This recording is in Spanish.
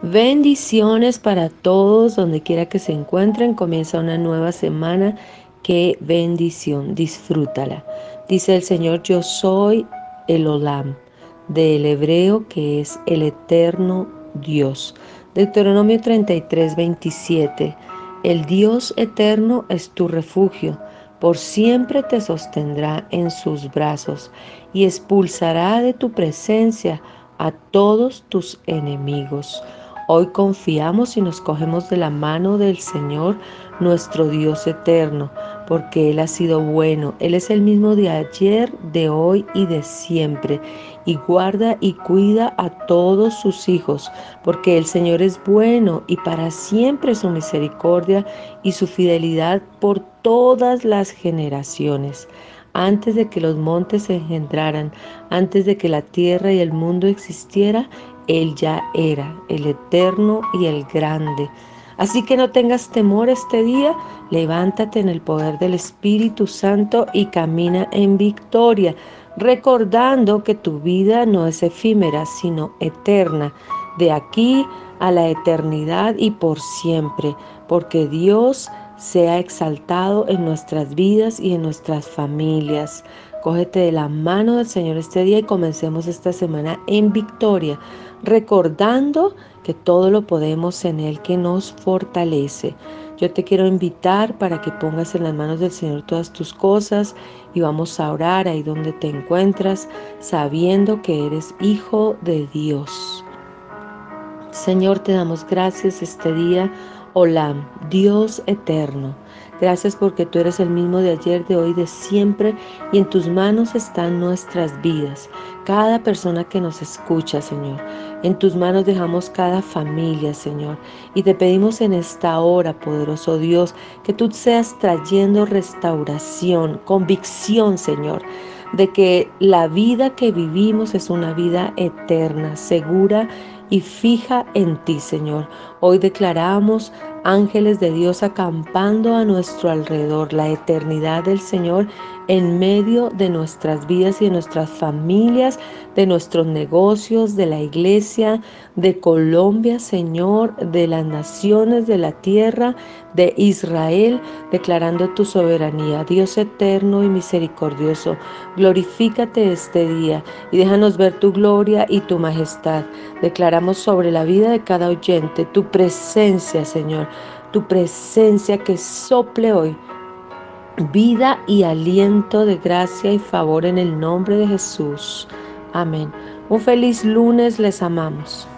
Bendiciones para todos, donde quiera que se encuentren. Comienza una nueva semana. Qué bendición, disfrútala. Dice el Señor, yo soy el Olam, del hebreo que es el eterno Dios. Deuteronomio 33:27. El Dios eterno es tu refugio, por siempre te sostendrá en sus brazos y expulsará de tu presencia a todos tus enemigos. Hoy confiamos y nos cogemos de la mano del Señor, nuestro Dios eterno, porque Él ha sido bueno. Él es el mismo de ayer, de hoy y de siempre, y guarda y cuida a todos sus hijos, porque el Señor es bueno y para siempre su misericordia y su fidelidad por todas las generaciones. Antes de que los montes se engendraran, antes de que la tierra y el mundo existiera, Él ya era el eterno y el grande. Así que no tengas temor este día, levántate en el poder del Espíritu Santo y camina en victoria, recordando que tu vida no es efímera, sino eterna, de aquí a la eternidad y por siempre, porque Dios sea exaltado en nuestras vidas y en nuestras familias. Cógete de la mano del Señor este día y comencemos esta semana en victoria, recordando que todo lo podemos en Él que nos fortalece. Yo te quiero invitar para que pongas en las manos del Señor todas tus cosas y vamos a orar ahí donde te encuentras, sabiendo que eres hijo de Dios. Señor, te damos gracias este día. Olam, Dios eterno. Gracias porque tú eres el mismo de ayer, de hoy, de siempre, y en tus manos están nuestras vidas. Cada persona que nos escucha, Señor. En tus manos dejamos cada familia, Señor. Y te pedimos en esta hora, poderoso Dios, que tú seas trayendo restauración, convicción, Señor, de que la vida que vivimos es una vida eterna, segura y fija en ti, Señor. Hoy declaramos ángeles de Dios acampando a nuestro alrededor, la eternidad del Señor en medio de nuestras vidas y de nuestras familias, de nuestros negocios, de la iglesia, de Colombia, Señor, de las naciones, de la tierra, de Israel, declarando tu soberanía. Dios eterno y misericordioso, glorifícate este día y déjanos ver tu gloria y tu majestad. Declaramos sobre la vida de cada oyente tu presencia, Señor, tu presencia que sople hoy vida y aliento de gracia y favor en el nombre de Jesús. Amén. Un feliz lunes, les amamos.